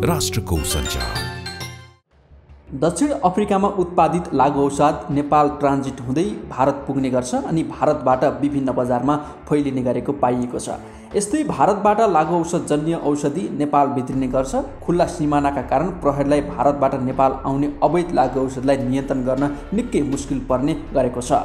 राष्ट्रको सञ्चार। दक्षिण अफ्रिकामा उत्पादित लागु औषध नेपाल ट्रान्जिट हुँदै भारत पुग्ने गर्छ अनि भारतबाट विभिन्न बजारमा फैलिने गरेको पाइएको छ। यस्तै भारतबाट लागु औषधजन्य औषधि नेपाल भित्रिने गर्छ। खुल्ला सिमानाका कारण प्रहरीलाई भारतबाट नेपाल आउने अवैध लागु औषधलाई नियन्त्रण गर्न निकै मुस्किल पर्ने गरेको छ।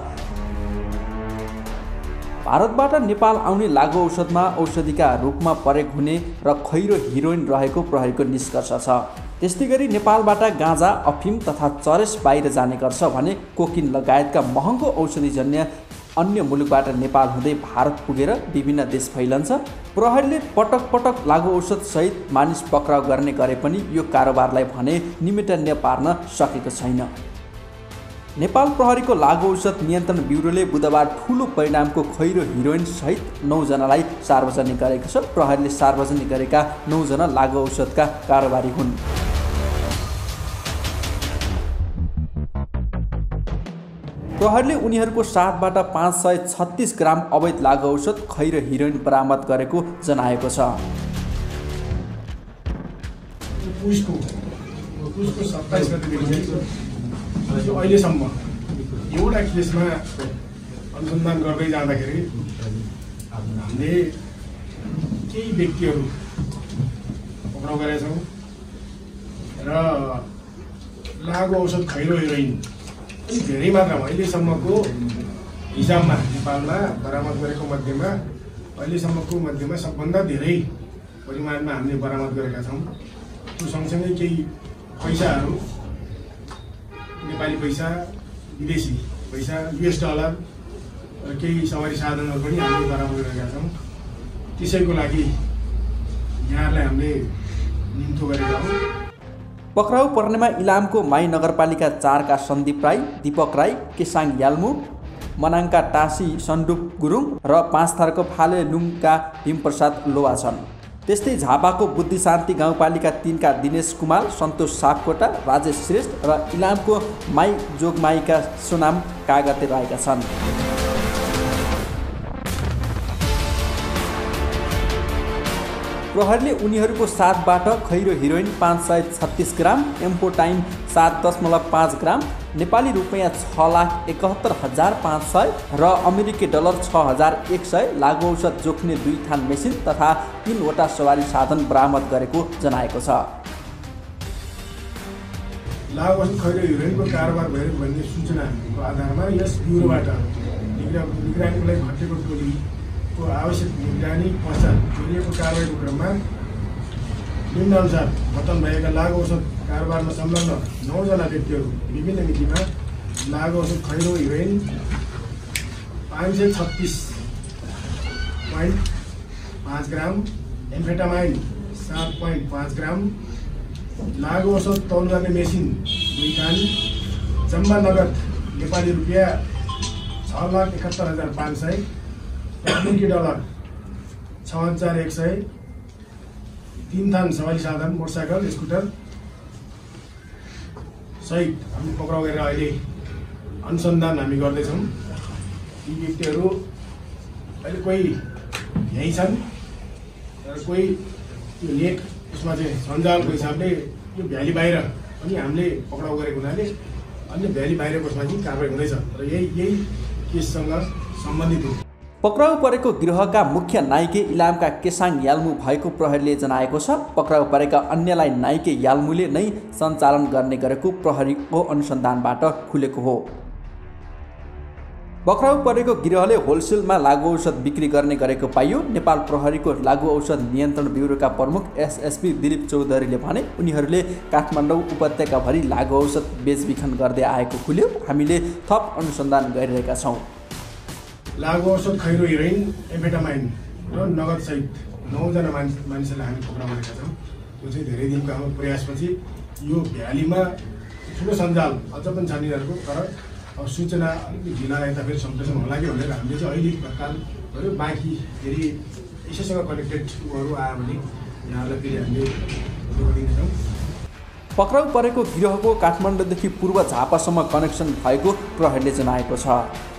भारतबाट नेपाल आउने लागु औषधमा औषधिका रूपमा प्रयोग हुने र खैरो हिरोइन रहेको प्रहरीको निष्कर्ष छ। त्यस्तै गरी नेपालबाट गाँजा, अफिम तथा चरस बाहिर जाने गर्छ भने कोकिन लगायतका महँगो औषधिजन्य अन्य मुलुकबाट नेपाल हुँदै भारत पुगेर विभिन्न देश फैलन्छ। प्रहरीले पटक पटक लागु औषध सहित मानिस पक्राउ गर्ने गरे पनि यो कारोबारलाई भने निमेटन्य पार्न सकेको छैन। नेपाल प्रहरीको लागु औषध नियन्त्रण ब्युरोले बुधबार ठूलो परिणामको खैरो हिरोइन सहित 9 जनालाई सार्वजनिक गरेको छ। प्रहरीले सार्वजनिक गरेका 9 जना लागु औषधका कारोबारी हुन्। प्रहरीले उनीहरूको साथबाट 536 ग्राम अवैध लागु औषध खैरो हिरोइन बरामद गरेको जनाएको छ। अहिलेसम्म एउटा केसमा अनुसन्धान गर्दै जाँदाखेरि हामीले केही व्यक्तिहरू पक्राउ गरेका छौँ र लागु औषध खैरो हिरोइन पनि धेरै मात्रामा अहिलेसम्मको हिसाबमा नेपालमा बरामद गरेको मध्येमा सबभन्दा धेरै परिमाणमा हामीले बरामद गरेका छौँ। त्यो सँगसँगै केही पैसाहरू, नेपाली पैसा, विदेशी पैसा, US डलर र केही सवारी साधनहरू पनि हामीले बरामद गरेका छौँ। त्यसैको लागि यहाँहरूलाई हामीले निम्तो गरेका हौँ। पक्राउ पर्नेमा इलामको माई नगरपालिका 4 का सन्दीप राई, दीपक राई, केसाङ याल्मु, मनाङका टासी सन्डुप गुरुङ र 5 थरको फाले लुङका भीमप्रसाद लोवा छन्। त्यस्तै झापाको बुद्धिशान्ति गाउँपालिका 3 का दिनेश कुमार, सन्तोष सापकोटा, राजेश श्रेष्ठ र इलामको माई जोगमाईका सोनाम कागते रहेका छन्। प्रहरीले उनीहरूको साथबाट खैरो हिरोइन 536 ग्राम, एम्फोटाइम 7.5 ग्राम, नेपाली रुपैयाँ 6,71,500 र अमेरिकी डलर 6,100 लागु औषध जोख्ने 2 थान मेसिन तथा 3 वटा सवारी साधन बरामद गरेको जनाएको छ। लागु औषध खैरो हिरोइनको कारोबार भएको भन्ने सूचनाको आधारमा यस ब्युरोबाट निगरानीको लागि घटेको टोलीको आवश्यक निगरानी पश्चात गरिएको कारबाहीको क्रममा निम्नानुसार खतम भएका लागु औषध कारोबारमा संलग्न 9 जना व्यक्तिहरू विभिन्न मितिमा लागु औषध खैरो हिरोइन 536.5 ग्राम, एम्फेटामाइन 7.5 ग्राम, लागु औषध तौल गर्ने मेसिन 2 थान, जम्मा नगद नेपाली रुपियाँ 6,71,500, अमेरिकी डलर 6,100, 3 थान सवारी साधन, मोटरसाइकल, स्कुटर सहित हामी पक्राउ गरेर अहिले अनुसन्धान हामी गर्दैछौँ। यी व्यक्तिहरू अहिले कोही यहीँ छन् र कोही त्यो नेट उसमा चाहिँ सञ्जालको हिसाबले यो भ्याली बाहिर पनि हामीले पक्राउ गरेको हुनाले अन्य भ्याली बाहिरको उसमा चाहिँ कारबाही हुँदैछ र यही केससँग सम्बन्धित हो। पक्राउ परेको गृहका मुख्य नाइके इलामका केसाङ याल्मु भएको प्रहरीले जनाएको छ। पक्राउ परेका अन्यलाई नाइके याल्मुले नै सञ्चालन गर्ने गरेको प्रहरीको अनुसन्धानबाट खुलेको हो। पक्राउ परेको गृहले होलसेलमा लागु औषध बिक्री गर्ने गरेको पाइयो। नेपाल प्रहरीको लागु औषध नियन्त्रण ब्युरोका प्रमुख SSP दिलीप चौधरीले भने उनीहरूले काठमाडौँ उपत्यकाभरि लागु औषध बेचबिखन गर्दै आएको खुल्यो। हामीले थप अनुसन्धान गरिरहेका छौँ। लागु औषध खैरो हिरोइन, एम्फेटामाइन र नगद सहित 9 जना मानिसहरूलाई हामी पक्राउ गरेका छौँ। यो चाहिँ धेरै दिनको हाम्रो प्रयासपछि यो भ्यालीमा ठुलो सञ्जाल अझ पनि छ यिनीहरूको, तर अब सूचना अलिकति ढिला यता फेरि सम्प्रेषण होला कि भनेर हामीले चाहिँ अहिले तत्काल गऱ्यो। बाँकी फेरि यसैसँग कनेक्टेडहरू आयो भने यहाँहरूलाई फेरि हामीले दिनेछौँ। पक्राउ परेको गिरोहको काठमाडौँदेखि पूर्व झापासम्म कनेक्सन भएको प्रहरीले जनाएको छ।